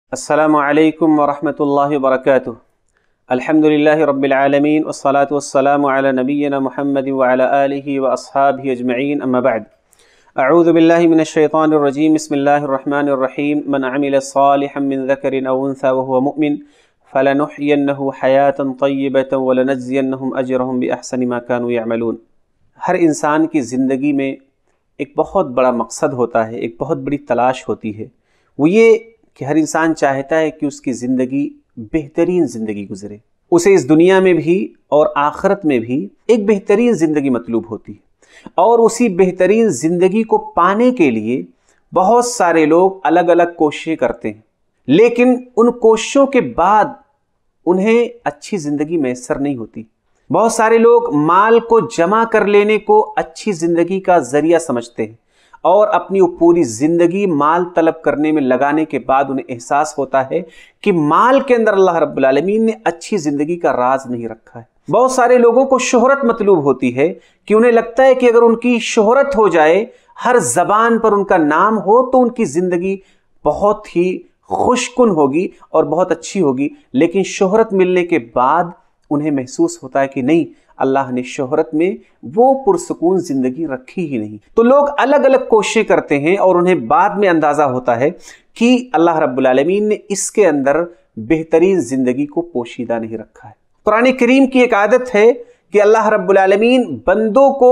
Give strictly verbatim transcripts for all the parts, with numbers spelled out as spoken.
السلام علیکم ورحمۃ اللہ وبرکاتہ۔ الحمد للہ رب العالمین والصلاة والسلام علی نبینا محمد وعلی آلہ واصحابہ اجمعین، اما بعد۔ اعوذ باللہ من الشیطان الرجیم، بسم اللہ الرحمن الرحیم۔ من عمل صالحا من ذکر او انثى وهو مؤمن فلنحینہ حیاتا طیبۃ ولنجزینہم اجرہم بأحسن ما كانوا يعملون۔ ہر انسان کی زندگی میں ایک بہت بڑا مقصد ہوتا ہے، ایک بہت بڑی تلاش ہوتی ہے، وہ یہ کہ ہر انسان چاہتا ہے کہ اس کی زندگی بہترین زندگی گزرے، اسے اس دنیا میں بھی اور آخرت میں بھی ایک بہترین زندگی مطلوب ہوتی ہے، اور اسی بہترین زندگی کو پانے کے لیے بہت سارے لوگ الگ الگ کوششیں کرتے ہیں، لیکن ان کوششوں کے بعد انہیں اچھی زندگی میسر نہیں ہوتی۔ بہت سارے لوگ مال کو جمع کر لینے کو اچھی زندگی کا ذریعہ سمجھتے ہیں، اور اپنی وہ پوری زندگی مال طلب کرنے میں لگانے کے بعد انہیں احساس ہوتا ہے کہ مال کے اندر اللہ رب العالمین نے اچھی زندگی کا راز نہیں رکھا ہے۔ بہت سارے لوگوں کو شہرت مطلوب ہوتی ہے کہ انہیں لگتا ہے کہ اگر ان کی شہرت ہو جائے، ہر زبان پر ان کا نام ہو، تو ان کی زندگی بہت ہی خوش کن ہوگی اور بہت اچھی ہوگی، لیکن شہرت ملنے کے بعد انہیں محسوس ہوتا ہے کہ نہیں، اللہ نے شہرت میں وہ پرسکون زندگی رکھی ہی نہیں۔ تو لوگ الگ الگ کوششیں کرتے ہیں اور انہیں بعد میں اندازہ ہوتا ہے کہ اللہ رب العالمین نے اس کے اندر بہترین زندگی کو پوشیدہ نہیں رکھا ہے۔ قرآن کریم کی ایک عادت ہے کہ اللہ رب العالمین بندوں کو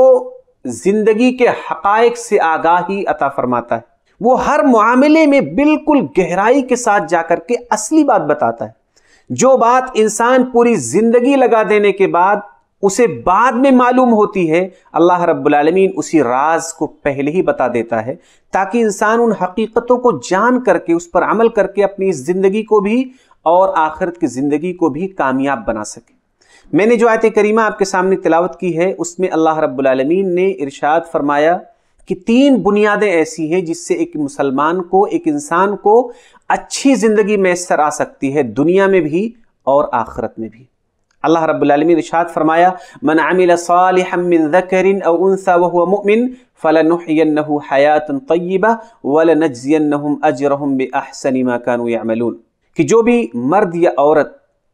زندگی کے حقائق سے آگاہی عطا فرماتا ہے، وہ ہر معاملے میں بالکل گہرائی کے ساتھ جا کر کے اصلی بات بتاتا ہے۔ جو بات انسان پوری زندگی لگا دینے کے بعد اسے بعد میں معلوم ہوتی ہے، اللہ رب العالمین اسی راز کو پہلے ہی بتا دیتا ہے، تاکہ انسان ان حقیقتوں کو جان کر کے اس پر عمل کر کے اپنی زندگی کو بھی اور آخرت کی زندگی کو بھی کامیاب بنا سکے۔ میں نے جو آیت کریمہ آپ کے سامنے تلاوت کی ہے، اس میں اللہ رب العالمین نے ارشاد فرمایا کہ تین بنیادیں ایسی ہیں جس سے ایک مسلمان کو، ایک انسان کو اچھی زندگی میسر آ سکتی ہے، دنیا میں بھی اور آخرت میں بھی۔ اللہ رب العالمین ارشاد فرمایا، من عمل صالحا من ذکر او انثى وهو مؤمن فلنحینہ حیاتا طیبہ ولنجزینہم اجرہم باحسن ما كانوا يعملون، کہ جو بھی مرد یا عورت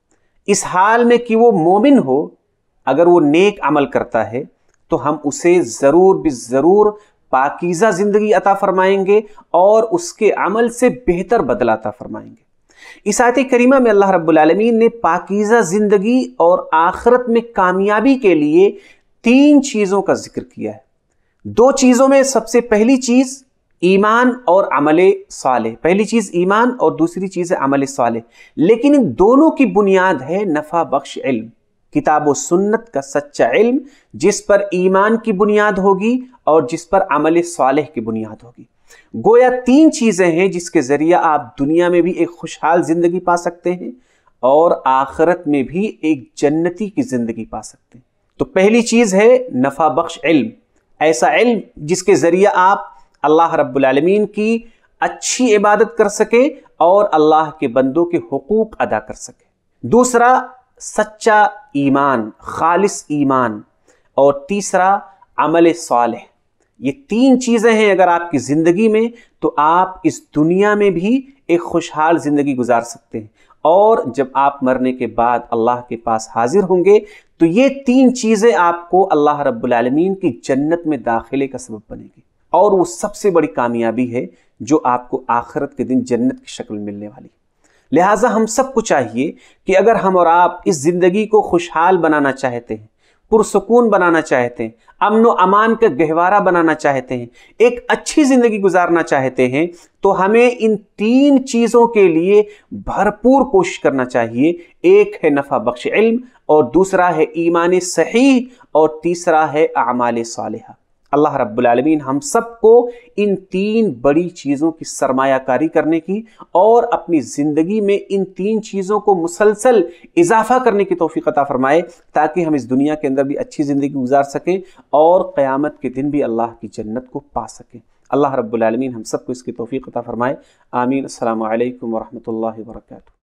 اس حال میں کہ وہ مومن ہو، اگر وہ نیک عمل کرتا ہے تو ہم اسے ضرور بضرور پاکیزہ زندگی عطا فرمائیں گے اور اس کے عمل سے بہتر بدلہ عطا فرمائیں گے۔ اس آیت کریمہ میں اللہ رب العالمین نے پاکیزہ زندگی اور آخرت میں کامیابی کے لیے تین چیزوں کا ذکر کیا ہے۔ دو چیزوں میں سب سے پہلی چیز ایمان اور عمل صالح، پہلی چیز ایمان اور دوسری چیز ہے عمل صالح، لیکن ان دونوں کی بنیاد ہے نفع بخش علم، کتاب و سنت کا سچا علم، جس پر ایمان کی بنیاد ہوگی اور جس پر عمل صالح کی بنیاد ہوگی۔ گویا تین چیزیں ہیں جس کے ذریعہ آپ دنیا میں بھی ایک خوشحال زندگی پا سکتے ہیں اور آخرت میں بھی ایک جنتی کی زندگی پا سکتے ہیں۔ تو پہلی چیز ہے نفع بخش علم، ایسا علم جس کے ذریعہ آپ اللہ رب العالمین کی اچھی عبادت کر سکیں اور اللہ کے بندوں کے حقوق ادا کر سکیں۔ دوسرا سچا ایمان، خالص ایمان، اور تیسرا عمل صالح۔ یہ تین چیزیں ہیں اگر آپ کی زندگی میں، تو آپ اس دنیا میں بھی ایک خوشحال زندگی گزار سکتے ہیں، اور جب آپ مرنے کے بعد اللہ کے پاس حاضر ہوں گے تو یہ تین چیزیں آپ کو اللہ رب العالمین کی جنت میں داخلے کا سبب بنے گی، اور وہ سب سے بڑی کامیابی ہے جو آپ کو آخرت کے دن جنت کی شکل میں ملنے والی۔ لہٰذا ہم سب کو چاہیے کہ اگر ہم اور آپ اس زندگی کو خوشحال بنانا چاہتے ہیں، پرسکون بنانا چاہتے ہیں، امن و امان کا گہوارہ بنانا چاہتے ہیں، ایک اچھی زندگی گزارنا چاہتے ہیں، تو ہمیں ان تین چیزوں کے لیے بھرپور کوشش کرنا چاہیے۔ ایک ہے نفع بخش علم، اور دوسرا ہے ایمان صحیح، اور تیسرا ہے اعمال صالحہ۔ اللہ رب العالمین ہم سب کو ان تین بڑی چیزوں کی سرمایہ کاری کرنے کی اور اپنی زندگی میں ان تین چیزوں کو مسلسل اضافہ کرنے کی توفیق عطا فرمائے، تاکہ ہم اس دنیا کے اندر بھی اچھی زندگی گزار سکیں اور قیامت کے دن بھی اللہ کی جنت کو پا سکیں۔ اللہ رب العالمین ہم سب کو اس کی توفیق عطا فرمائے، آمین۔ السلام علیکم ورحمۃ اللہ وبرکاتہ۔